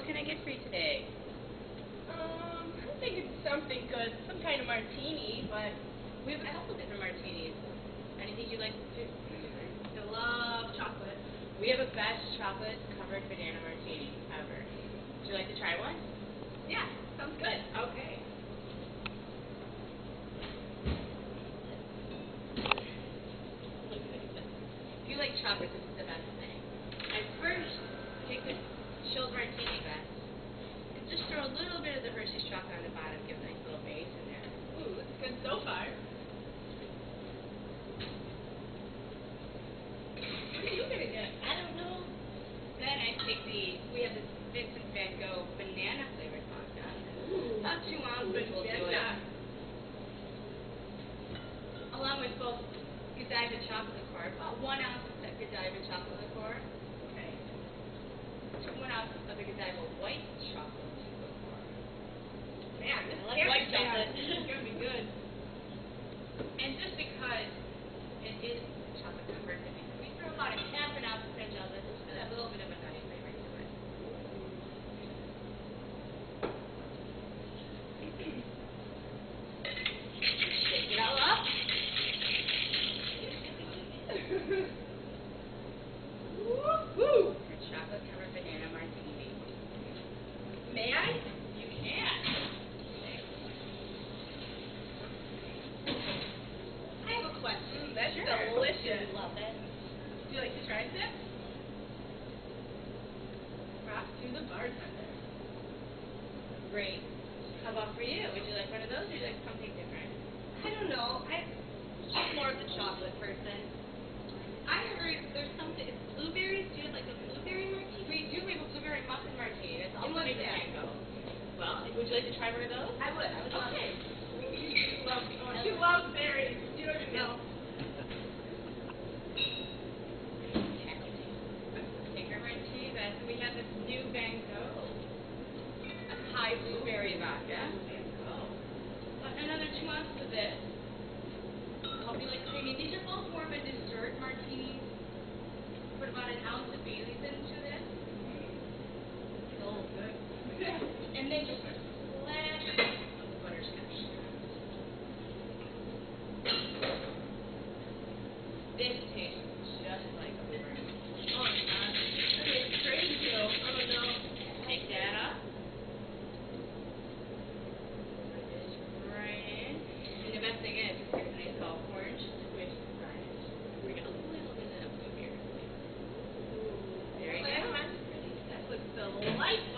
can I get for you today? I'm thinking something good, some kind of martini, but We have a couple different martinis. Anything you'd like to? I love chocolate. We have a best chocolate covered banana martini ever. Would you like to try one? Yeah, sounds good. Okay. If you like chocolate, this is the best thing. At first, take the chilled martini glass and just throw a little bit of the Hershey's chocolate on the bottom, give a nice little base in there. Ooh, it's good so far. What are you gonna get? I don't know. Then I take we have this Vincent Van Gogh banana flavored vodka. Ooh, About 2 ounces will do it. banana. Along with both Godiva chocolate liqueur, about 1 ounce of Godiva chocolate liqueur. Okay. 1 ounce of the Godiva white chocolate liqueur. Man, this I like can't white be bad. chocolate. This is gonna be good. And just because it is chocolate covered, we throw about a half an ounce of French Elvis just for that little bit of a nutty flavor to it. Shake it all up. Woo-hoo! Your chocolate covered banana martini. May I? You can. I have a question. That's Sure. delicious. Love it. Would you like to try this? Rock to the bartender. Great. How about for you? Would you like one of those or would you like something different? I don't know. I'm more of the chocolate person. I heard there's something. It's blueberries. Do you have like a blueberry martini? We do have a blueberry muffin martini. That's And also what is made that? Van Gogh. Well, would you like to try one of those? I would. I would love Okay. it. You love berries. You don't know. Take our martini glass, and we have this new Van Gogh. A high blueberry vodka. Another 2 ounces of this. Hope you like creamy. These are both more of a dessert martinis. Put about 1 ounce of Bailey's into this. Oh, good. And then just a splash of butterscotch. This tastes just like a blueberry. Oh my gosh. That is crazy. Oh no. Take that up. Put this right in. And the best thing is, here's a nice little orange twist right. Bring a little bit of blueberry. There you go. That looks delightful.